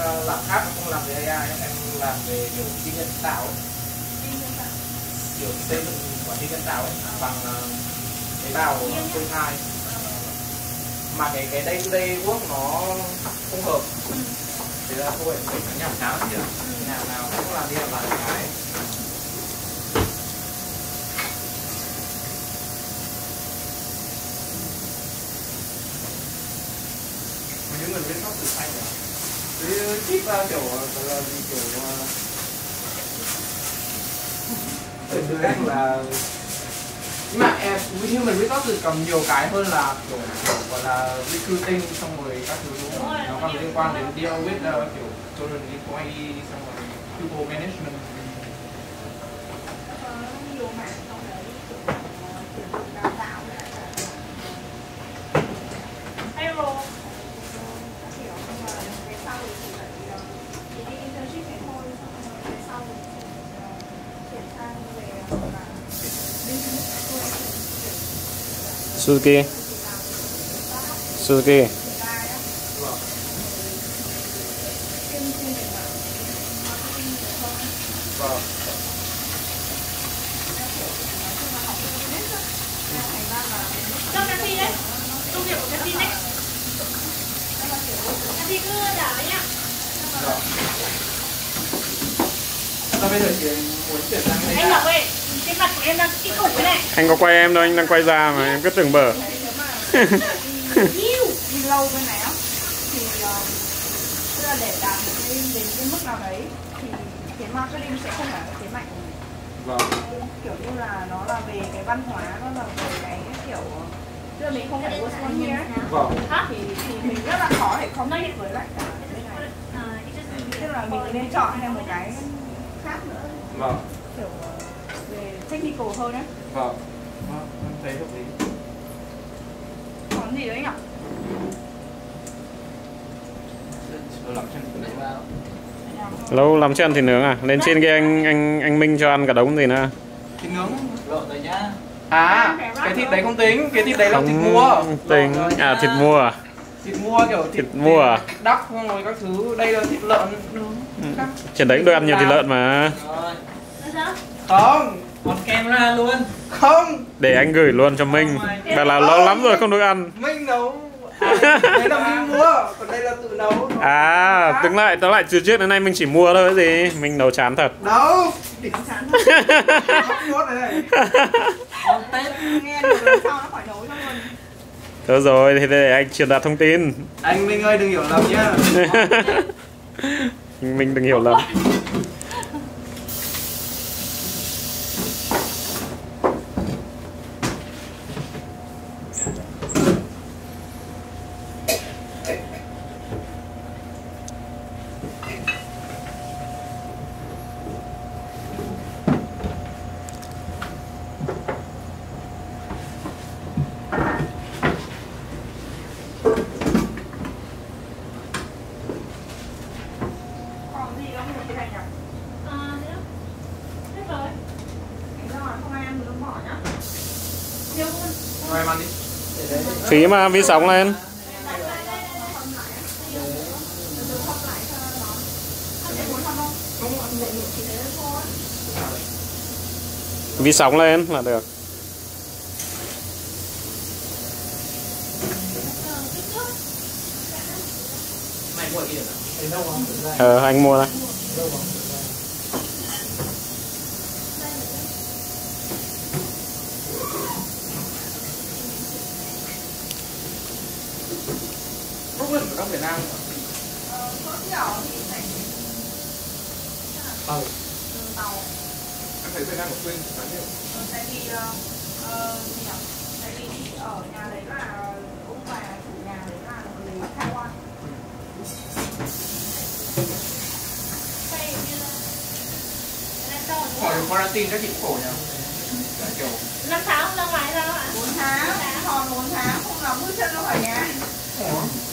làm khác, không làm về AI, em làm về kiểu trí nhân tạo ấy. Kiểu xây dựng quả trí nhân tạo ấy, bằng tế bào phôi thai. Mà cái day work nó không hợp. Thế là thôi mình phải nhảm chán chứ. Nhà nào cũng làm đi làm lại cái. Những người viết sắp từ xanh rồi. Với chip kiểu là gì kiểu từ cách là, nhưng mà em như mình viết sắp từ còn nhiều cái hơn là kiểu gọi là recruiting xong rồi các thứ đúng không? Nó còn liên quan đến deal with kiểu children employee xong rồi people management. Nhiều mảng trong đấy kiểu đào tạo payroll kiểu nhưng mà về sau thì chỉ phải đi internship này thôi, xong rồi về sau thì chuyển sang về là Suzuki. Suzuki. Vâng. cho cái gì đấy, công việc của cái gì đấy, cái gì cứ đảo đấy nhá. Sao bây giờ chị muốn chuyển sang cái Anh Ngọc ơi, cái mặt của em đang cái cục cái này. Anh có quay em đâu, anh đang quay ra mà em cứ tưởng bở. Đi lâu bên này á thì tức là để đạt đến cái mức nào đấy thì cái marketing sẽ không phải là thế mạnh của mình. Vâng. Kiểu như là nó là về cái văn hóa, nó là về cái kiểu tức là mình không phải work one year Vâng. thì mình rất là khó để compete với lại cả bên này. Tức là mình nên chọn thêm một cái khác nữa. Vâng. Kiểu về technical hơn đấy. Vâng. Em thấy hợp lý. Còn gì đấy nhỉ? Lâu lắm chưa ăn thịt nướng à? Lên trên kia anh Minh cho ăn cả đống gì nữa. Thịt nướng lợn rồi nhá. À, cái thịt đấy không tính, cái thịt đấy là thịt mua. Tính à, thịt mua à? Thịt mua kiểu thịt mua à? Đắp xong rồi các thứ, đây là thịt lợn nướng. Trên đấy cũng được ăn nhiều thịt lợn mà. Không, còn camera luôn. không. Để anh gửi luôn cho Minh. Bà là lâu lắm rồi không được ăn. Minh nấu. Đấy là mình mua, còn đây là tự nấu. À, tóm lại từ trước đến nay mình chỉ mua thôi cái gì. Mình nấu chán thật. Đâu, đỉnh chán thật. Nốt này. Nghe được lần sau nó khỏi nấu cho luôn. Thôi rồi, thì để anh truyền đạt thông tin. Anh Minh ơi đừng hiểu lầm nhá. Mình đừng hiểu lầm. Phí mà, vi sóng lên. Vi sóng lên là được. Anh mua đây. Bốc lên ở Việt Nam. Cỡ nhỏ thì phải tàu. Tàu. Em thấy Việt Nam có quên bán nhiều. Tại vì tại vì ở nhà đấy là ông bà chủ nhà đấy là người Taiwan. Khỏi quarantine các chị khổ nhỉ? Kiểu 5 tháng ra ngoài sao ạ? 4 tháng, còn 4 tháng không làm bước chân ra khỏi nhà.